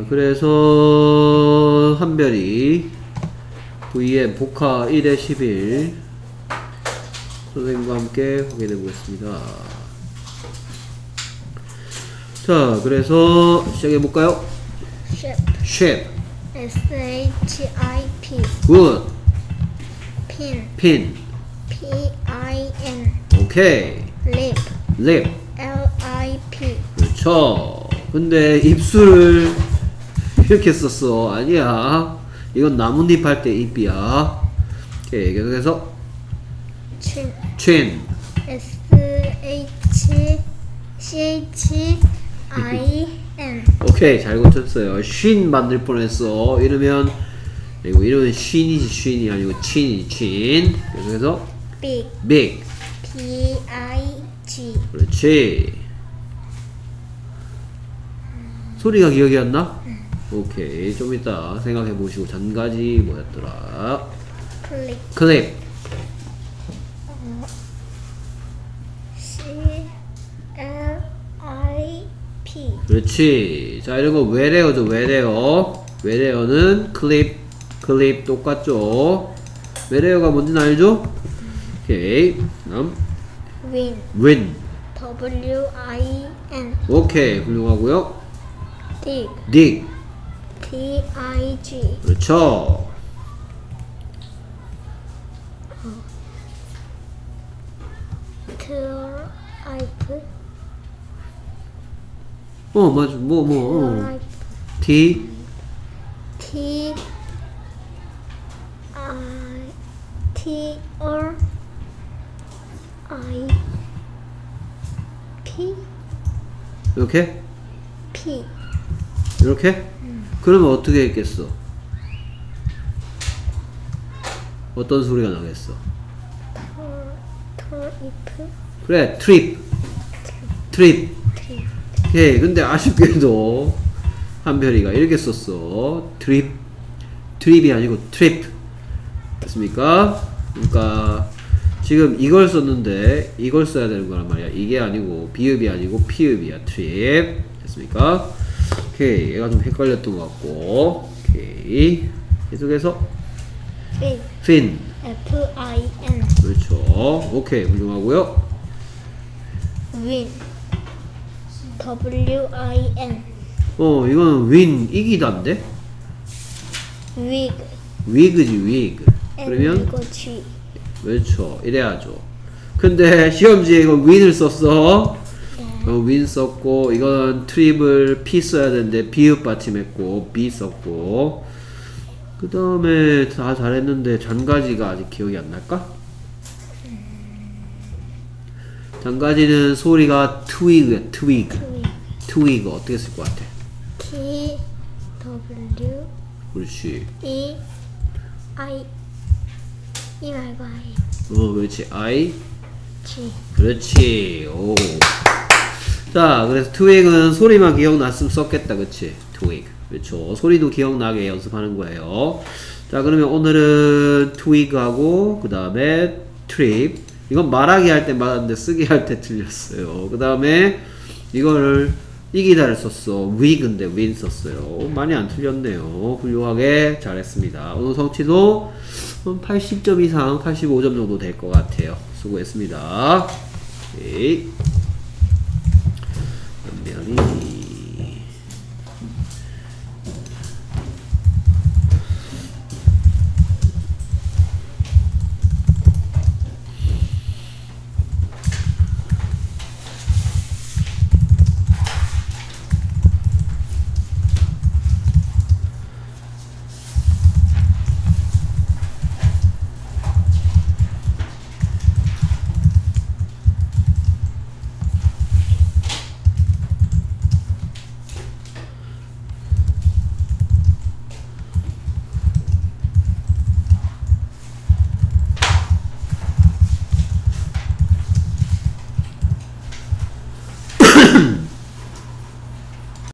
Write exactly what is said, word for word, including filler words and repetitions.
그래서 한별이 브이엠 복화 일에 십일 선생님과 함께 확인해 보겠습니다. 자, 그래서 시작해 볼까요? Ship. Ship. S H I P. Good. Pin. Pin. P I N. 오케이. Lip. Lip. L I P. 그렇죠. 근데 입술을 이렇게 썼어. 아니야. 이건 나뭇잎 할 때 입이야. 오케이. 계속해서 Chin. Chin. S H C H I N. 오케이. 잘 고쳤어요. 쉰 만들 뻔했어. 이러면 이거 이름은 쉰이지 쉰이 아니고 친이지 친. 계속해서 Big. Big. P I G. 그렇지. 소리가 기억이 안 나? 오케이. 좀 이따 생각해 보시고 전가지 뭐였더라? Clip. 클립. C L I P. 그렇지. 자, 이런 거 외래어죠. 외래어. 외래어는 클립, 클립 똑같죠. 외래어가 뭔지는 알죠? 오케이. 다음 Win. win. W I N. 오케이. 훌륭하고요. Dig. dig. T I G. 그렇죠. Tripe. 어, 맞아. 뭐, 뭐, 어. Tripe. T, T I T R I P 이렇게? P. 이렇게? 그러면 어떻게 했겠어? 어떤 소리가 나겠어? 트리프. 그래, 트립. 트립. 트립. 오케이. 근데 아쉽게도 한별이가 이렇게 썼어. 트립. 트립이 아니고 트립. 됐습니까? 그러니까 지금 이걸 썼는데 이걸 써야 되는 거란 말이야. 이게 아니고 비읍이 아니고 피읍이야. 트립. 됐습니까? 오케이. 얘가 좀 헷갈렸던 것 같고. 오케이. 계속해서 Fin. fin. F I N. 그렇죠. 오케이. 훌륭하고요. Win. W I N. 어, 이거는 win 이기다인데? Wig. wig지 wig. 그러면 이거 G. 그렇죠. 이래야죠. 근데 시험지에 이거 win을 썼어. 어, win 썼고 이건 트립을 P 써야 되는데 비읍 받침했고 B 썼고 그 다음에 다 잘했는데 잔가지가 아직 기억이 안 날까? 잔가지는 소리가 twig야. twig. Twig. twig 어떻게 쓸 것 같아? T W 그렇지. E I E 말고 I 어, 그렇지. I G. 그렇지. 오. 자, 그래서 twig은 소리만 기억났으면 썼겠다. 그치? twig. 그렇죠. 소리도 기억나게 연습하는 거예요. 자, 그러면 오늘은 twig하고 그 다음에 trip. 이건 말하기 할 때 맞았는데 쓰기 할 때 틀렸어요. 그 다음에 이거를 이기다를 썼어. wig인데 win 썼어요. 많이 안 틀렸네요. 훌륭하게 잘했습니다. 오늘 성취도 팔십 점 이상, 팔십오 점 정도 될 것 같아요. 수고했습니다. 오케이.